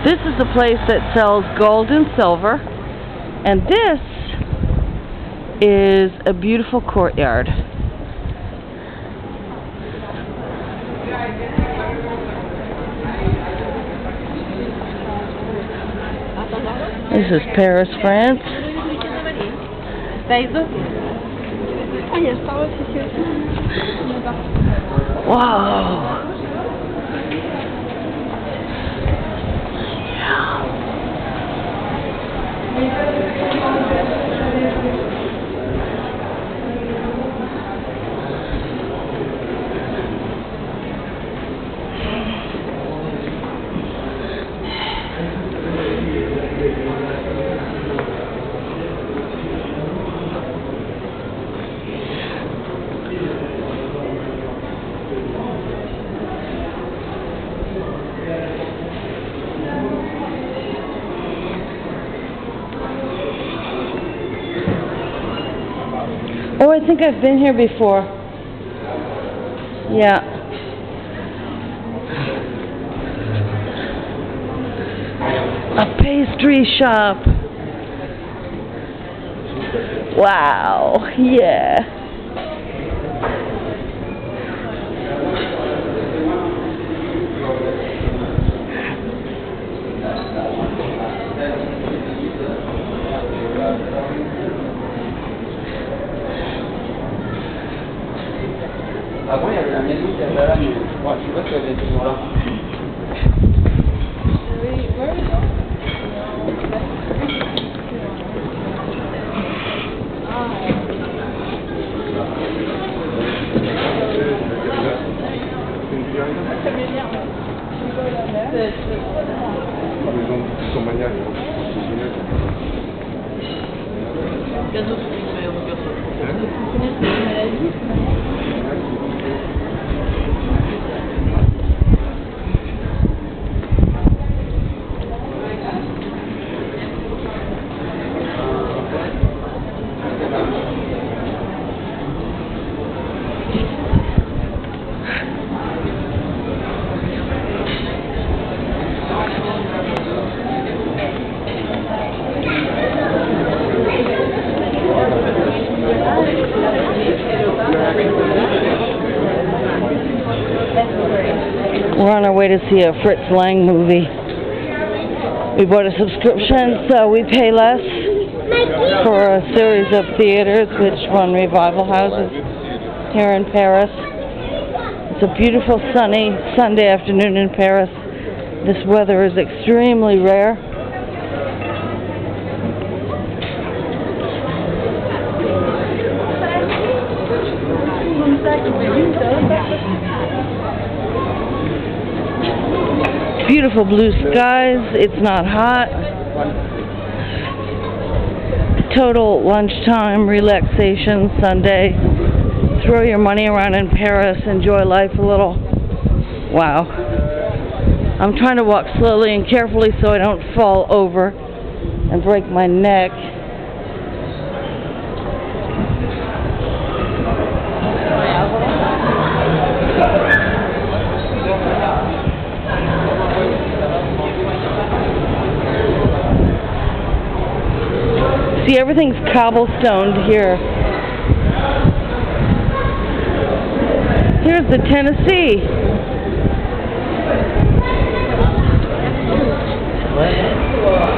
This is a place that sells gold and silver, and this is a beautiful courtyard. This is Paris, France. Wow. Oh, I think I've been here before. Yeah. A pastry shop. Wow. Yeah. Avant, il y avait la maison qui était là, mais je sais pas si elle est toujours là. Les sont maniaques. We're on our way to see a Fritz Lang movie. We bought a subscription, so we pay less for a series of theaters which run revival houses here in Paris. It's a beautiful sunny Sunday afternoon in Paris. This weather is extremely rare. Beautiful blue skies. It's not hot. Total lunchtime relaxation Sunday. Throw your money around in Paris. Enjoy life a little. Wow. I'm trying to walk slowly and carefully so I don't fall over and break my neck. See, everything's cobblestoned here. Here's the Tennessee.